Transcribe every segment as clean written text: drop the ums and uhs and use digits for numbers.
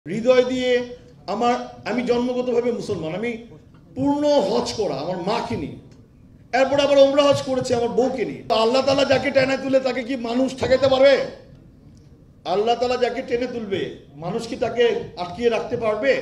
হৃদয় দিয়ে আমি জন্মগতভাবে মুসলমান, আমি পূর্ণ হজ করা আমার মাকে নিয়ে, এরপর আবার ওমরা হজ করেছে আমার বউকে নিয়ে। আল্লাহ তাআলা যাকে টেনে তুলে তাকে কি মানুষ ঠেকাতে পারবে? আল্লাহ তাআলা যাকে টেনে তুলবে মানুষ কি তাকে আটকিয়ে রাখতে পারবে?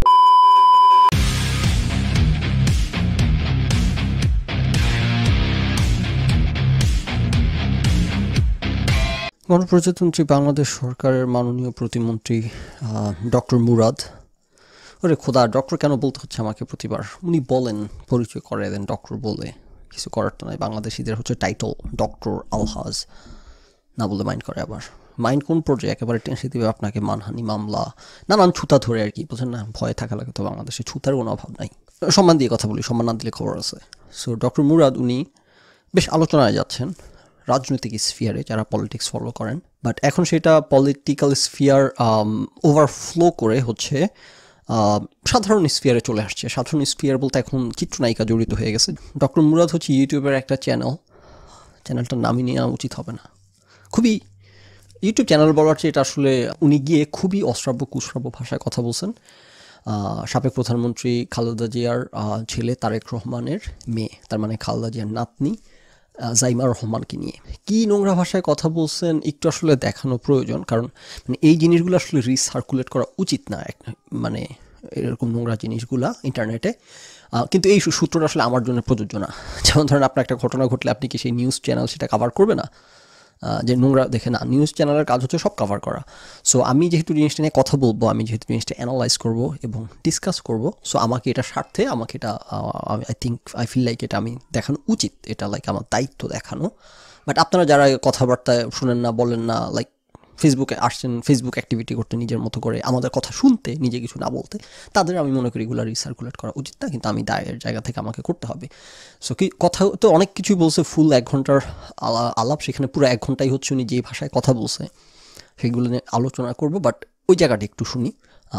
গণপ্রজাতন্ত্রী বাংলাদেশ সরকারের মাননীয় প্রতিমন্ত্রী ডক্টর মুরাদ, ওরে খোদা ডক্টর কেন বলতে হচ্ছে আমাকে প্রতিবার, উনি বলেন পরিচয় করে দেন ডক্টর বলে, কিছু করার তো নাই। বাংলাদেশিদের হচ্ছে টাইটেল ডক্টর আলহাজ, না বলে মাইন্ড করে। আবার মাইন্ড কোন পর্যায়ে একেবারে টেনশন দিবে আপনাকে, মানহানি মামলা নানান ছুতা ধরে আর কি, বলছেন না, ভয়ে থাকা লাগে। তো বাংলাদেশে ছুতার কোনো অভাব নাই, সম্মান দিয়ে কথা বলি, সম্মান না দিলে খবর আছে। সো ডক্টর মুরাদ উনি বেশ আলোচনায় যাচ্ছেন রাজনৈতিক স্ফিয়ারে, যারা পলিটিক্স ফলো করেন, বাট এখন সেটা পলিটিক্যাল স্ফিয়ার ওভারফ্লো করে হচ্ছে সাধারণ স্ফিয়ারে চলে আসছে। সাধারণ স্ফিয়ার বলতে এখন চিত্রনায়িকা জড়িত হয়ে গেছে। ডক্টর মুরাদ হচ্ছে ইউটিউবের একটা চ্যানেলটার নামই নেওয়া উচিত হবে না, খুবই ইউটিউব চ্যানেল বলার চেয়ে এটা আসলে উনি গিয়ে খুবই অশ্রাব্য কুশ্রাব্য ভাষায় কথা বলছেন সাবেক প্রধানমন্ত্রী খালেদা জিয়ার ছেলে তারেক রহমানের মেয়ে, তার মানে খালেদা জিয়ার নাতনি জাইমা রহমানকে নিয়ে কি নোংরা ভাষায় কথা বলছেন একটু আসলে দেখানো প্রয়োজন। কারণ মানে এই জিনিসগুলো আসলে রিসার্কুলেট করা উচিত না, মানে এরকম নোংরা জিনিসগুলা ইন্টারনেটে। কিন্তু এই সূত্রটা আসলে আমার জন্য প্রযোজ্য না। যেমন ধরেন আপনার একটা ঘটনা ঘটলে আপনি কি সেই নিউজ চ্যানেল সেটা কভার করবে না? যে নোংরা দেখে না, নিউজ চ্যানেলের কাজ হচ্ছে সব কভার করা। সো আমি যেহেতু জিনিসটা নিয়ে কথা বলবো, আমি যেহেতু জিনিসটা অ্যানালাইজ করবো এবং ডিসকাস করব, সো আমাকে এটা স্বার্থে আমাকে এটা আই ফিল লাইক এটা আমি দেখানো উচিত, এটা লাইক আমার দায়িত্ব দেখানো। বাট আপনারা যারা কথাবার্তায় শুনেন না, বলেন না, লাইক ফেসবুকে আসছেন ফেসবুক অ্যাক্টিভিটি করতে নিজের মতো করে, আমাদের কথা শুনতে, নিজে কিছু না বলতে, তাদের আমি মনে করি এগুলো রিসার্কুলেট করা উচিত না, কিন্তু আমি দায়ের জায়গা থেকে আমাকে করতে হবে। সো কি কথা তো অনেক কিছুই বলছে, ফুল 1 ঘন্টার আলাপ, সেখানে পুরো 1 ঘন্টাই হচ্ছে উনি যে ভাষায় কথা বলছে সেগুলো নিয়ে আলোচনা করব। বাট ওই জায়গাটা একটু শুনি,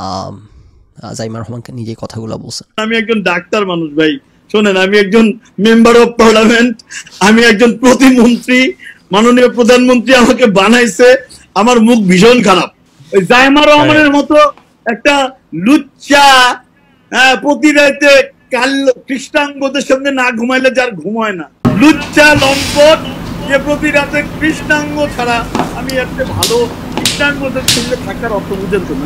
জাইমা রহমানকে নিজেই কথাগুলো বলছেন। আমি একজন ডাক্তার মানুষ ভাই, শোনেন, আমি একজন মেম্বার অফ পার্লামেন্ট, আমি একজন প্রতিমন্ত্রী, মাননীয় প্রধানমন্ত্রী আমাকে বানাইছে, আমার মুখ ভীষণ খারাপ। ওই জাইমা রহমানের মতো একটা লুচ্চা প্রতি রাতে কৃষ্ণাঙ্গদের সঙ্গে না ঘুমাইলে যার ঘুমায় না, লুচ্চা লম্পট যে প্রতি রাতে কৃষ্ণাঙ্গ ছাড়া, আমি একটা ভালো কৃষ্ণাঙ্গদের সঙ্গে থাকার অর্থ বুঝেন তো না,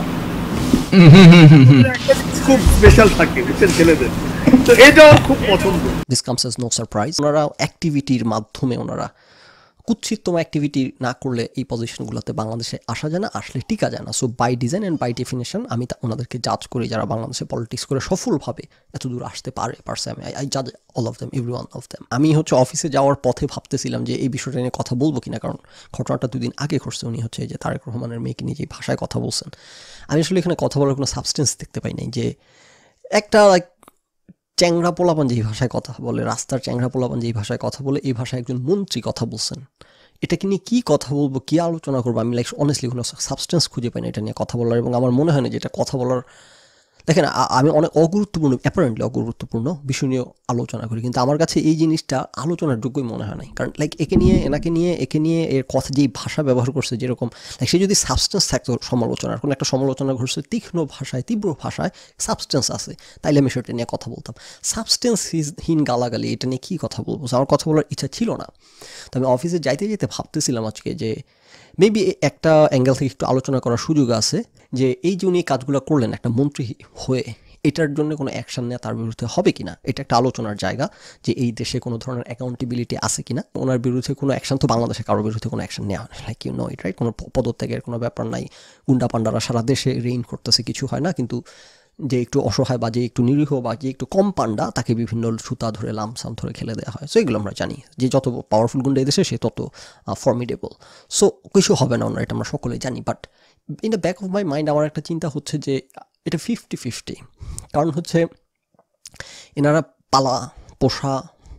খুব স্পেশাল থাকে বুঝছেন ছেলেদের, তো এটাও খুব পছন্দ। This comes as no surprise. ওনারা অ্যাক্টিভিটির মাধ্যমে, ওনারা কুৎসিততম অ্যাক্টিভিটি না করলে এই পজিশনগুলোতে বাংলাদেশে আসা যায় না, আসলে টিকা যায় না। So by design and by definition আমি ওনাদেরকে জাজ করি, যারা বাংলাদেশে পলিটিক্স করে সফলভাবে এত দূর আসতে পারছে। আমি আই জাজ all of them, every one of them. আমি হচ্ছে অফিসে যাওয়ার পথে ভাবতেছিলাম যে এই বিষয়টা নিয়ে কথা বলবো কিনা, কারণ ঘটনাটা 2 দিন আগে ঘটছে। উনি হচ্ছে যে তারেক রহমানের মেয়েকে নিয়ে যে ভাষায় কথা বলছেন, আমি আসলে এখানে কথা বলার কোনো সাবস্টেন্স দেখতে পাই নাই। যে একটা লাইক চ্যাংরা পোলাপান যেই ভাষায় কথা বলে, রাস্তার চ্যাংরা পোলাপান যেই ভাষায় কথা বলে, এই ভাষায় একজন মন্ত্রী কথা বলছেন, এটাকে নিয়ে কী কথা বলবো, কী আলোচনা করবো, আমি লাইক অনেস্টলি কোনো সাবস্টেন্স খুঁজে পাই না এটা নিয়ে কথা বলার। এবং আমার মনে হয় না যে এটা কথা বলার, দেখেন আমি অনেক অ্যাপারেন্টলি অগুরুত্বপূর্ণ বিষয় নিয়ে আলোচনা করি, কিন্তু আমার কাছে এই জিনিসটা আলোচনার যোগ্যই মনে হয় নাই। কারণ লাইক একে নিয়ে এর কথা যেই ভাষা ব্যবহার করছে, যেরকম লাইক সে যদি সাবস্টেন্স থাকতো সমালোচনার, কোনো একটা সমালোচনা ঘটছে তীক্ষ্ণ ভাষায়, তীব্র ভাষায়, সাবস্টেন্স আছে, তাইলে আমি সেটা নিয়ে কথা বলতাম। সাবস্টেন্সহীন গালাগালি, এটা নিয়ে কী কথা বলবো, আমার কথা বলার ইচ্ছা ছিল না। তো আমি অফিসে যাইতে ভাবতেছিলাম আজকে যে মেবি একটা অ্যাঙ্গেল থেকে একটু আলোচনা করার সুযোগ আছে, যে এই যে উনি কাজগুলো করলেন একটা মন্ত্রী হয়ে, এটার জন্য কোনো অ্যাকশন নেওয়া তার বিরুদ্ধে হবে কিনা, এটা একটা আলোচনার জায়গা। যে এই দেশে কোনো ধরনের অ্যাকাউন্টেবিলিটি আছে কিনা, ওনার বিরুদ্ধে কোনো অ্যাকশন, তো বাংলাদেশে কারোর বিরুদ্ধে কোনো অ্যাকশন নেওয়া হয়, like you know it right, কোনো পদত্যাগের কোনো ব্যাপার নাই, গুন্ডা পান্ডারা সারা দেশে রেইন করতেছে, কিছু হয় না। কিন্তু যে একটু অসহায় বা যে একটু নিরীহ বা যে একটু কম পান্ডা, তাকে বিভিন্ন সুতা ধরে লামসাম ধরে খেলে দেওয়া হয়। সো এগুলো আমরা জানি, যে যত পাওয়ারফুল গুন্ডা এই দেশে সে তত ফর্মিডেবল। সো কিছু হবে না, এটা আমরা সকলেই জানি। But in the back of my mind আমার একটা চিন্তা হচ্ছে যে এটা 50-50। কারণ হচ্ছে এনারা পোষা,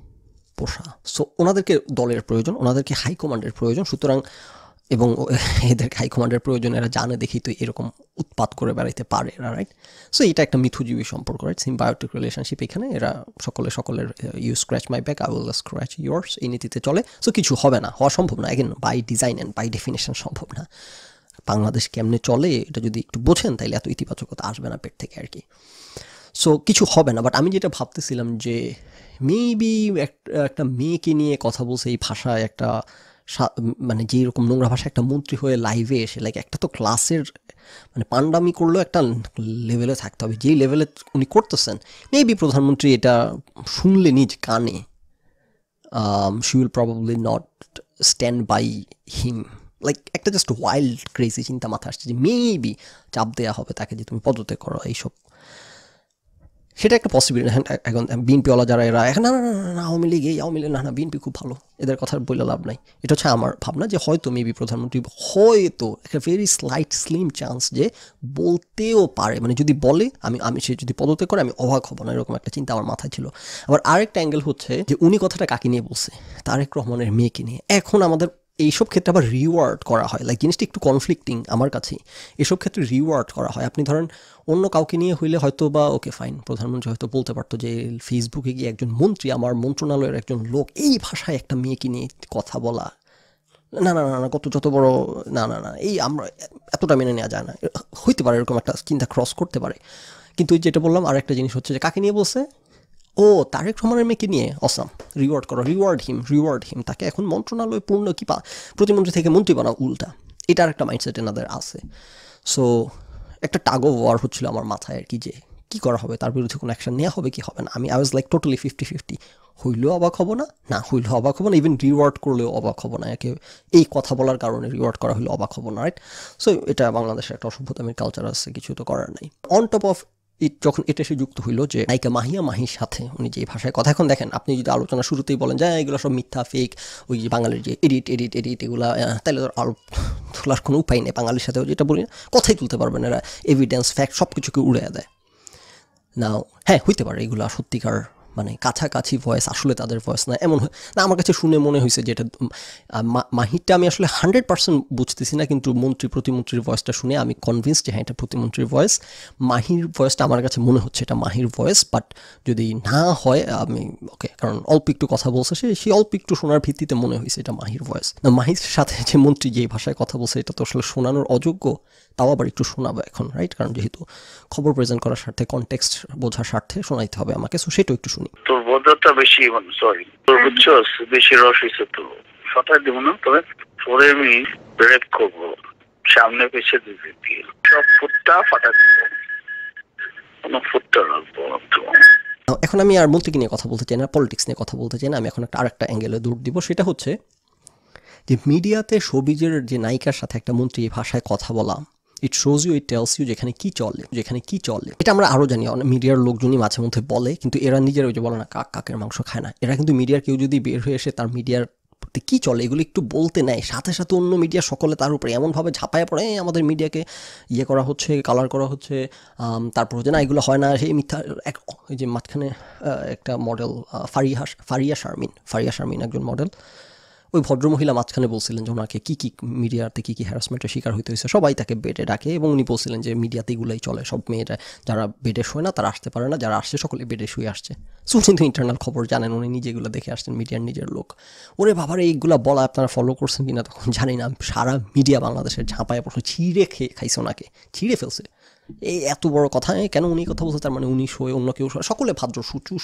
সো ওনাদেরকে দলের প্রয়োজন, ওনাদেরকে হাইকমান্ডের প্রয়োজন, সুতরাং এবং এদের হাইকমান্ডের প্রয়োজন, এরা জানে দেখি তো এরকম উৎপাত করে বেড়াইতে পারে এরা, রাইট? সো এটা একটা মিথুজীবী সম্পর্ক, রাইট? Symbiotic relationship. এখানে এরা সকলের you scratch my back, I will scratch yours, এই নীতিতে চলে। সো কিছু হবে না, হওয়া সম্ভব না, again by design and by definition সম্ভব না। বাংলাদেশ কেমনে চলে এটা যদি একটু বোঝেন তাইলে এত ইতিবাচকতা আসবে না পেট থেকে আর কি। সো কিছু হবে না। বাট আমি যেটা ভাবতেছিলাম যে মেবি একটা মেয়েকে নিয়ে কথা বলছে এই ভাষায়, একটা মানে যেরকম নোংরা ভাষা একটা মন্ত্রী হয়ে লাইভে এসে, লাইক একটা তো ক্লাসের মানে পান্ডামি করলেও একটা লেভেলে থাকতে হবে, যেই লেভেলে উনি করতেছেন। মেবি প্রধানমন্ত্রী এটা শুনলে নিজ কানে she will probably not stand by him. Like একটা জাস্ট ওয়াইল্ড ক্রেজি চিন্তা মাথায় আসছে যে মেবি চাপ দেওয়া হবে তাকে যে তুমি পদত্যাগ করো এইসব। সেটা একটা পসিবিলিটি। এখন বিএনপিওয়ালা যারা এরা এখন না না না না আওয়ামী লীগ এই আওয়ামী লীগ না না বিএনপি খুব ভালো, এদের কথা বলে লাভ নাই। এটা হচ্ছে আমার ভাবনা যে হয়তো মেবি প্রধানমন্ত্রী হয়তো একটা ভেরি স্লাইট স্লিম চান্স যে বলতেও পারে, মানে যদি বলে আমি সে যদি পদত্যাগ করে আমি অবাক হব না, এরকম একটা চিন্তা আমার মাথায় ছিল। আবার আরেকটা অ্যাঙ্গেল হচ্ছে যে উনি কথাটা কাকে নিয়ে বলছে, তারেক রহমানের মেয়েকে নিয়ে। এখন আমাদের এইসব ক্ষেত্রে আবার রিওয়ার্ড করা হয়, লাইক জিনিসটা একটু কনফ্লিক্টিং আমার কাছে। এসব ক্ষেত্রে রিওয়ার্ড করা হয়। আপনি ধরেন অন্য কাউকে নিয়ে হইলে হয়তো বা ওকে ফাইন, প্রধানমন্ত্রী হয়তো বলতে পারতো যে ফেসবুকে গিয়ে একজন মন্ত্রী, আমার মন্ত্রণালয়ের একজন লোক এই ভাষায় একটা মেয়েকে নিয়ে কথা বলা, না না না না যত বড় না না না এই আমরা এতটা মেনে নেওয়া যায় না, হইতে পারে এরকম একটা চিন্তা ক্রস করতে পারে। কিন্তু যেটা বললাম আর একটা জিনিস হচ্ছে যে কাকে নিয়ে বলছে, ও তারেক রহমানের মেয়েকে নিয়ে অসাম, রিওয়ার্ড করো, রিওয়ার্ড হিম, তাকে এখন মন্ত্রণালয় পূর্ণ কি প্রতিমন্ত্রী থেকে মন্ত্রী বানাও উল্টা। এটার একটা মাইন্ডসেট এনাদের আছে। সো একটা টাগ অফ ওয়ার হচ্ছিল আমার মাথায় আর কি, যে কী করা হবে, তার বিরুদ্ধে কোনো অ্যাকশন নেওয়া হবে কি হবে না। আই ওয়াজ লাইক টোটালি 50-50, হইলেও অবাক হবো না, না হইলেও অবাক হবো না, ইভেন রিওয়ার্ড করলেও অবাক হবো না, একে এই কথা বলার কারণে রিওয়ার্ড করা হলেও অবাক হবো না, রাইট? সো এটা বাংলাদেশের একটা অসভ্যতামির কালচার আছে, কিছু তো করার নেই। অন টপ অফ যখন এটা এসে যুক্ত হইলো যে নায়িকা মাহির সাথে উনি যে ভাষায় কথা, এখন দেখেন আপনি যদি আলোচনা শুরুতেই বলেন যে এগুলো সব মিথ্যা ফেক, ওই যে বাঙালির যে এডিট এগুলো, তাহলে আরও তোলার কোনো উপায় নেই। বাঙালির সাথে যেটা বলি না, কথাই তুলতে পারবেন এরা, এভিডেন্স ফ্যাক্ট সব কিছুকে উড়ে দেয়। নাও হ্যাঁ হইতে পারে এগুলো সত্যিকার মানে কাছাকাছি ভয়েস, আসলে তাদের ভয়েস না এমন না। আমার কাছে শুনে মনে হয়েছে যে এটা মাহিরটা আমি আসলে 100% বুঝতেছি না, কিন্তু প্রতিমন্ত্রীর ভয়েসটা শুনে আমি কনভিন্স যে হ্যাঁ এটা প্রতিমন্ত্রীর ভয়েস। মাহির ভয়েসটা আমার কাছে মনে হচ্ছে এটা মাহির ভয়েস, বাট যদি না হয় আমি ওকে, কারণ অল্প একটু কথা বলছে সেই অল্প একটু শোনার ভিত্তিতে মনে হয়েছে এটা মাহির ভয়েস। না মাহির সাথে যে মন্ত্রী যে ভাষায় কথা বলছে এটা তো আসলে শোনানোর অযোগ্য, তাও আবার একটু শোনাবো এখন, রাইট? কারণ যেহেতু খবর প্রেজেন্ট করার স্বার্থে, কনটেক্সট বোঝার স্বার্থে শোনাইতে হবে আমাকে, সো সেটাও একটু শুনি। তোর বোধটা বেশি, সরি তোর বুঝছস বেশি রস হয়েছে তো সটাই দিব না, তবে পরে আমি ব্রেক করবো, সামনে পেছে দিতে দিয়ে সব ফুটটা ফাটা কোনো ফুটটা রাখবো। এখন আমি আর মন্ত্রীকে নিয়ে কথা বলতে চাই না, পলিটিক্স নিয়ে কথা বলতে চাই না, আমি এখন একটা আরেকটা অ্যাঙ্গেলে দৌড় দিব। সেটা হচ্ছে যে মিডিয়াতে শোবিজের যে নায়িকার সাথে একটা মন্ত্রী এই ভাষায় কথা বলা, it shows you, it tells you যেখানে কি চলে। এটা আমরা আরও জানি, অনেক মিডিয়ার লোকজনই মাঝে মধ্যে বলে, কিন্তু এরা নিজেরা ওই যে বলে না কাকের মাংস খায় না। এরা কিন্তু মিডিয়ার কেউ যদি বের হয়ে এসে তার মিডিয়ার কী চলে এগুলো একটু বলতে নেয়, সাথে সাথে অন্য মিডিয়া সকলে তার উপরে এমনভাবে ঝাঁপায় পড়ে, আমাদের মিডিয়াকে ইয়ে করা হচ্ছে, কালার করা হচ্ছে, তারপর হচ্ছে না এগুলো হয় না, সেই মিথ্যা। ওই যে মাঝখানে একটা মডেল ফারিয়া শারমিন একজন মডেল, ওই ভদ্রমহিলা মাঝখানে বলছিলেন যে ওনাকে কী মিডিয়াতে কী হ্যারাসমেন্টের শিকার হইতে হয়েছে, সবাই তাকে বেডে ডাকে, এবং উনি বলছিলেন যে মিডিয়াতে এগুলোই চলে, সব মেয়েরা যারা বেডে শোয় না তারা আসতে পারে না, যারা আসছে সকলে বেডে শুয়ে আসছে। সো উনি তো ইন্টারনাল খবর জানেন, উনি নিজে এগুলো দেখে আসছেন, মিডিয়ার নিজের লোক। ওরে বাবার এইগুলো বলা আপনারা ফলো করছেন কিনা তখন জানি না, সারা মিডিয়া বাংলাদেশের ঝাঁপায় পড়ছে, খাইছে ওনাকে, ছিঁড়ে ফেলছে। এই এত বড় কথা কেন উনি কথা বলছে, তার মানে উনি শোয়, অন্য কেউ শোয়, সকলে ভাদ্র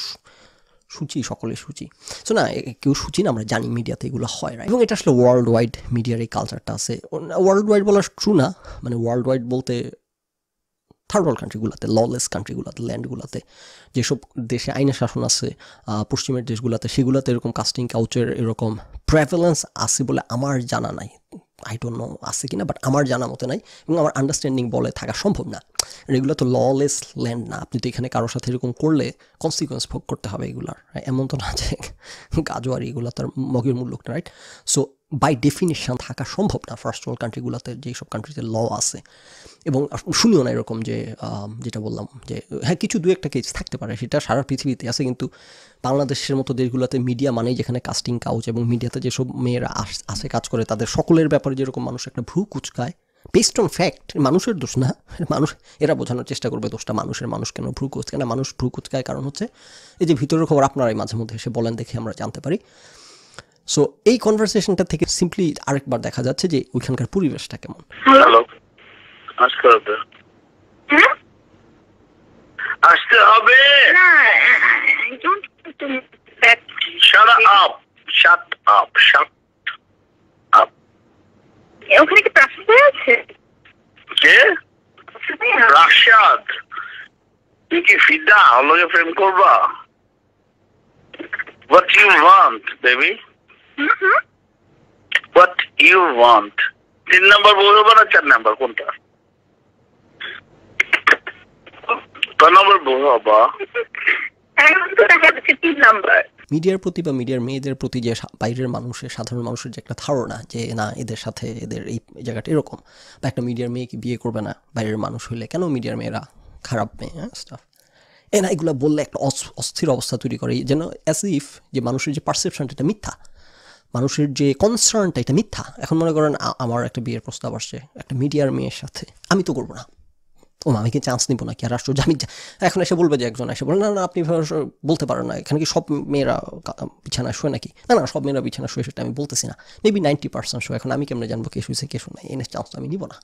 সকলে সূচি। সো না কেউ সূচি না, আমরা জানি মিডিয়াতে এগুলো হয়, রাইট? এবং এটা আসলে ওয়ার্ল্ড ওয়াইড মিডিয়ার এই কালচারটা আছে। ওয়ার্ল্ড ওয়াইড বলা ট্রু না, মানে ওয়ার্ল্ড ওয়াইড বলতে থার্ড ওয়ার্ল্ড কান্ট্রিগুলোতে, ললেস কান্ট্রিগুলোতে, ল্যান্ডগুলোতে, যেসব দেশে আইনের শাসন আছে, পশ্চিমের দেশগুলোতে, সেগুলোতে এরকম কাস্টিং কাউচের এরকম প্রেভেলেন্স আছে বলে আমার জানা নাই। আই ডোন্ট নো আছে কিনা, বাট আমার জানা মতো নাই, এবং আমার আন্ডারস্ট্যান্ডিং বলে থাকা সম্ভব না। এগুলো তো ললেস ল্যান্ড না, আপনি তো এখানে কারোর সাথে এরকম করলে কনসিকুয়েন্স ভোগ করতে হবে এগুলার, এমন তো না যে গাজোয়ারি এগুলো তার মগের মূল্য না, রাইট? সো বাই ডেফিনিশন থাকা সম্ভব না ফার্স্ট ওয়ার্ল্ড কান্ট্রিগুলোতে, যেসব কান্ট্রিতে ল আছে। এবং শুনিও না এরকম যে যেটা বললাম যে হ্যাঁ কিছু দু একটা কেস থাকতে পারে, সেটা সারা পৃথিবীতে আছে, কিন্তু বাংলাদেশের মতো দেশগুলোতে মিডিয়া মানেই যেখানে কাস্টিং কাউচ, এবং মিডিয়াতে যেসব মেয়েরা আসে কাজ করে তাদের সকলের ব্যাপারে যেরকম মানুষ একটা ভ্রু কুচকায় বেসড অন ফ্যাক্ট, মানুষের দোষ না, মানুষ এরা বোঝানোর চেষ্টা করবে দোষটা মানুষ কেন ভ্রু কুচকায় না, মানুষ ভ্রু কুচকায় কারণ হচ্ছে এই যে ভিতরের খবর আপনারাই মাঝে মধ্যে এসে বলেন দেখে আমরা জানতে পারি সো এই কনভারসেশনটা থেকে সিম্পলি আরেকবার দেখা যাচ্ছে যে ওইখানকার পরিবেশটা কেমন। হ্যালো, আসতে হবে, আসতে হবে। Shut up, shut up, shut up. ওখানে কি প্রাসাদ আছে? কে? রাশাদ, তুই কি ফিদা হলকে প্রেম করবা? What you want, baby? What you want? 3 নম্বর বউ হবে না 4 নম্বর কোনটা? কয় নম্বর বউ হবা? এখন তো দেখা যাচ্ছে 3 নম্বর। মিডিয়ার প্রতি বা মিডিয়ার মেয়েদের প্রতি যে বাইরের মানুষের, সাধারণ মানুষের যে একটা ধারণা যে না এদের সাথে এদের এই জায়গাটা এরকম, বা একটা মিডিয়ার মেয়েকে বিয়ে করবে না বাইরের মানুষ হইলে, কেন মিডিয়ার মেয়েরা খারাপ মেয়ে, স্টাফ না, এগুলো বললে একটা অস্থির অবস্থা তৈরি করে, যেন অ্যাজ ইফ যে মানুষের যে পারসেপশনটা এটা মিথ্যা, মানুষের যে কনসার্নটা এটা মিথ্যা। এখন মনে করেন আমার একটা বিয়ের প্রস্তাব আসছে একটা মিডিয়ার মেয়ের সাথে, আমি তো করবো না, ও আমি কি চান্স নিব না কি আর আশ্চর্য, আমি এখন এসে বলবে যে একজন এসে বলে না না আপনি বলতে পারেন না, এখানে কি সব মেয়েরা বিছানা শোয় নাকি, না না সব মেয়েরা বিছানা শোয় সেটা আমি বলতেছি না, মেবি 90% শোয়, এখন আমি কেমনে জানবো কে শুয়েছে কে শোয় নাই, এনে চান্স আমি নিব না।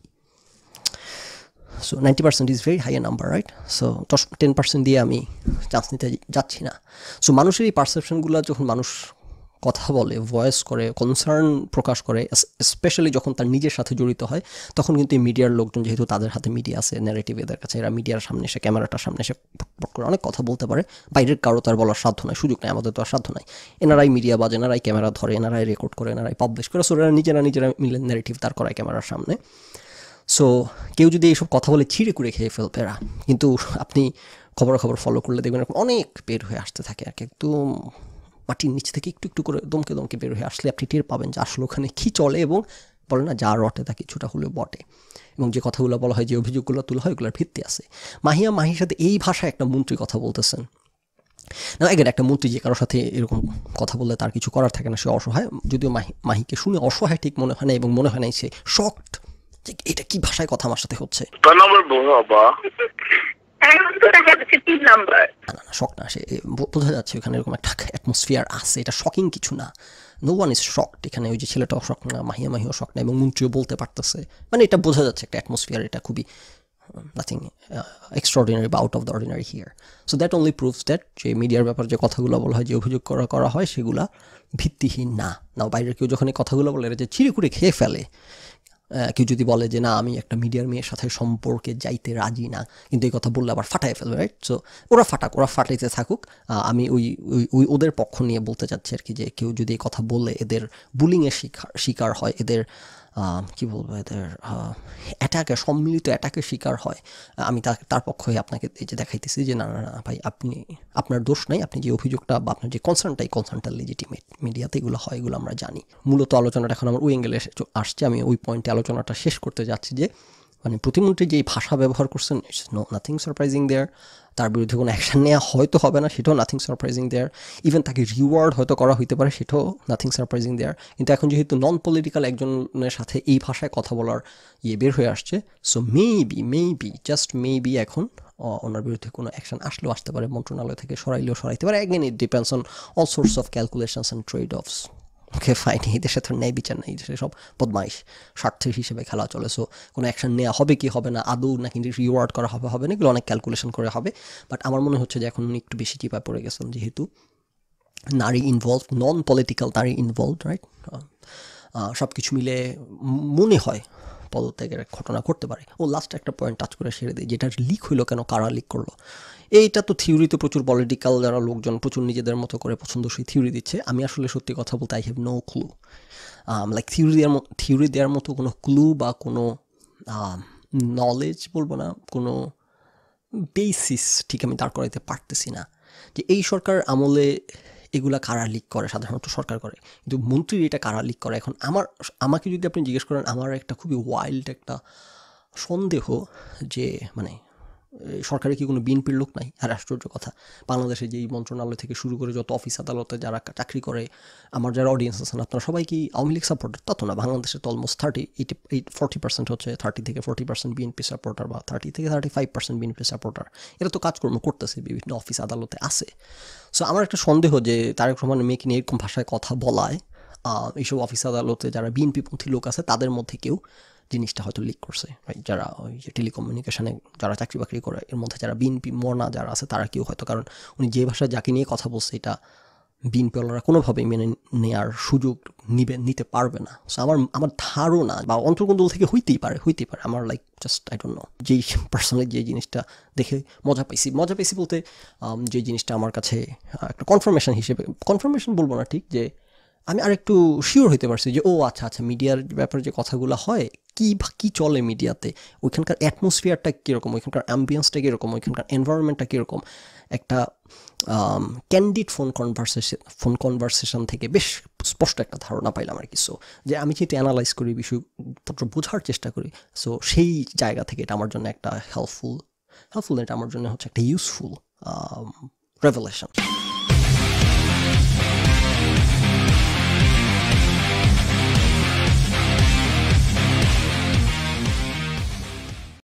So 90% is very high a number, right? So 10% দিয়ে আমি চান্স নিতে যাচ্ছি না। সো মানুষের এই পারসেপশনগুলো যখন মানুষ কথা বলে, ভয়েস করে, কনসার্ন প্রকাশ করে, স্পেশালি যখন তার নিজের সাথে জড়িত হয়, তখন কিন্তু এই মিডিয়ার লোকজন, যেহেতু তাদের হাতে মিডিয়া আছে, ন্যারেটিভ এদের কাছে, এরা মিডিয়ার সামনে এসে, ক্যামেরাটার সামনে এসে পট করে অনেক কথা বলতে পারে। বাইরের কারো তার বলার সাধ্য নাই, সুযোগ নেই, আমাদের তো আর সাধ্য নাই। এনারাই মিডিয়া বাজে, এনারাই ক্যামেরা ধরে, এনারাই রেকর্ড করে, এনারাই পাবলিশ করে, সো এরা নিজেরা মিলে ন্যারেটিভ দাঁড় করায় ক্যামেরার সামনে। সো কেউ যদি এইসব কথা বলে ছিঁড়ে কুড়ে খেয়ে ফেলবে এরা, কিন্তু আপনি খবর ফলো করলে দেখবেন এরকম অনেক বের হয়ে আসতে থাকে আর কি, একদম মাটির নিচ থেকে একটু একটু করে দমকে বের হয়ে আসলে আপনি টের পাবেন যে আসলে ওখানে কী চলে, এবং বলে না যা রটে তা কিছুটা হলেও বটে, এবং যে কথাগুলো বলা হয়, যে অভিযোগগুলো তোলা হয়, ওগুলোর ভিত্তি আছে। মাহির সাথে এই ভাষায় একটা মন্ত্রী কথা বলতেছেন না, এগেন একটা মন্ত্রী যে কারোর সাথে এরকম কথা বললে তার কিছু করার থাকে না, সে অসহায়, যদিও মাহিকে শুনে অসহায় ঠিক মনে হয় না, এবং মনে হয় না সে শকড যে এটা কি ভাষায় কথা আমার সাথে হচ্ছে। কয় নম্বর বউ হবা? এখন তো দেখা যাচ্ছে 3 নম্বর। না শক না, সে বোঝা যাচ্ছে ওখানে এরকম একটা অ্যাটমসফিয়ার আছে, এটা শকিং কিছু না, নো ওয়ান ইজ শকড এখানে, ওই যে ছেলেটাও শক না, মাহিও শক না, এবং মন্ত্রীও বলতে পারতেছে, মানে এটা বোঝা যাচ্ছে একটা অ্যাটমসফিয়ার, এটা খুবই নাথিং এক্সট্রাঅর্ডিনারি বা out of the ordinary here. So that only proves that যে মিডিয়ার ব্যাপারে যে কথাগুলো বলা হয়, যে অভিযোগ করা হয়, সেগুলা ভিত্তিহীন না। বাইরের কেউ যখন এই কথাগুলো বলে যে ছিঁড়ে কুড়ে খেয়ে ফেলে, কেউ যদি বলে যে না আমি একটা মিডিয়ার মেয়ের সাথে সম্পর্কে যাইতে রাজি না, কিন্তু এই কথা বললে আবার ফাটাই ফেলবে, রাইট? সো ওরা ফাটাইতে থাকুক, আমি ওই ওদের পক্ষ নিয়ে বলতে চাচ্ছি আর কি, যে কেউ যদি এই কথা বলে এদের বুলিংয়ের শিকার হয়, এদের কী বলবো, এদের সম্মিলিত অ্যাটাকের শিকার হয়, আমি তার পক্ষ হয়ে আপনাকে এই যে দেখাইতেছি যে না ভাই, আপনার দোষ নাই, আপনি যে অভিযোগটা বা আপনার যে কনসার্নটা লেজিটিমেট, মিডিয়াতে এগুলো হয়, এগুলো আমরা জানি। মূলত আলোচনাটা এখন আমার ওই অ্যাঙ্গেলে আসছে, আমি ওই পয়েন্টে আলোচনাটা শেষ করতে যাচ্ছি যে মানে প্রতিমন্ত্রী যেই ভাষা ব্যবহার করছেন, ইটস নাথিং সারপ্রাইজিং দেয়ার, তার বিরুদ্ধে কোনো অ্যাকশন নেওয়া হয়তো হবে না, সেটাও নাথিং সারপ্রাইজিং দেয়ার, ইভেন তাকে রিওয়ার্ড হয়তো করা হইতে পারে, সেটাও নাথিং সারপ্রাইজিং দেয়ার। কিন্তু এখন যেহেতু নন পলিটিক্যাল একজনের সাথে এই ভাষায় কথা বলার বের হয়ে আসছে, সো মেবি জাস্ট মেবি এখন ওনার বিরুদ্ধে কোনো অ্যাকশন আসলেও আসতে পারে, মন্ত্রণালয় থেকে সরাইতে পারে। Again it depends on all source of calculations and trade offs. Okay fine, এই দেশে তো ন্যায় বিচার নেই, এই দেশে সব বদমাইশ স্বার্থের হিসেবে খেলা চলে। সো কোনো অ্যাকশন নেওয়া হবে কি হবে না, আদৌ নাকি রিওয়ার্ড করা হবে না, এগুলো অনেক ক্যালকুলেশন করে হবে। বাট আমার মনে হচ্ছে যে এখন উনি একটু বেশি চিপায় পড়ে গেছেন, যেহেতু নারী ইনভলভ, নন পলিটিক্যাল নারী ইনভলভ, রাইট? সব কিছু মিলে মনে হয় পদত্যাগের ঘটনা করতে পারে। লাস্ট একটা পয়েন্ট টাচ করে সেরে দিই, যেটা লিক হইলো কেন, কারা লিক করলো, এইটা তো থিওরিতে প্রচুর পলিটিক্যাল যারা লোকজন প্রচুর নিজেদের মতো করে পছন্দসই থিওরি দিচ্ছে। আমি আসলে সত্যি কথা বলতে I have no clue, like theory দেওয়ার মতো কোনো ক্লু বা কোনো নলেজ বলবো না, কোনো বেসিস ঠিক আমি দাঁড় করাইতে পারতেছি না যে এই সরকার আমলে এগুলা কারা লিক করে, সাধারণত সরকার করে, কিন্তু মন্ত্রীর এটা কারা লিক করে। এখন আমাকে যদি আপনি জিজ্ঞেস করেন, আমার একটা খুবই ওয়াইল্ড একটা সন্দেহ যে মানে সরকারে কি কোনো বিএনপির লোক নাই? আর আশ্চর্য কথা, বাংলাদেশে যেই মন্ত্রণালয় থেকে শুরু করে যত অফিস আদালতে যারা চাকরি করে, আমার যারা অডিয়েন্স আছেন আপনারা সবাই কি আওয়ামী লীগ সাপোর্টার? তা তো না, বাংলাদেশে তো অলমোস্ট 40% হচ্ছে, 30 থেকে 40% বিএনপি সাপোর্টার, বা 30 থেকে 35% বিএনপি সাপোর্টার। এরা তো কাজকর্ম করতেছে, বিভিন্ন অফিস আদালতে আছে। সো আমার একটা সন্দেহ যে তারেক রহমান মেয়েকে নিয়ে এরকম ভাষায় কথা বলায় এইসব অফিস আদালতে যারা বিএনপিপন্থী লোক আছে তাদের মধ্যে কেউ জিনিসটা হয়তো লিক করছে, যারা ওই যে টেলিকমিউনিকেশনে যারা চাকরি বাকরি করে এর মধ্যে যারা বিএনপি মনা যারা আছে তারা কেউ হয়তো, কারণ উনি যে ভাষায় যাকে নিয়ে কথা বলছে এটা বিএনপিওয়ালারা কোনোভাবেই মেনে নেওয়ার সুযোগ নিতে পারবে না। সো আমার ধারণা বা অন্তর্কন্দল থেকে হইতেই পারে আমার জাস্ট আই ডোন্ট নো। যেই পার্সোনালি যে জিনিসটা দেখে মজা পাইছি বলতে যে জিনিসটা আমার কাছে একটা কনফার্মেশন বলবো না ঠিক, যে আমি আর একটু শিওর হইতে পারছি যে ও আচ্ছা মিডিয়ার ব্যাপারে যে কথাগুলো হয় কী চলে মিডিয়াতে, ওইখানকার অ্যাটমসফিয়ারটা কীরকম, ওইখানকার অ্যাম্বিয়েন্সটা কীরকম, ওইখানকার এনভায়রনমেন্টটা কীরকম। একটা ক্যান্ডিড ফোন কনভারসেশন থেকে বেশ স্পষ্ট একটা ধারণা পাইলাম আর কি। সো যে আমি যেহেতু অ্যানালাইজ করি বিষয়পত্র বোঝার চেষ্টা করি, সো সেই জায়গা থেকে এটা আমার জন্য একটা হেল্পফুল এটা আমার জন্য হচ্ছে একটা ইউজফুল রেভেলেশন।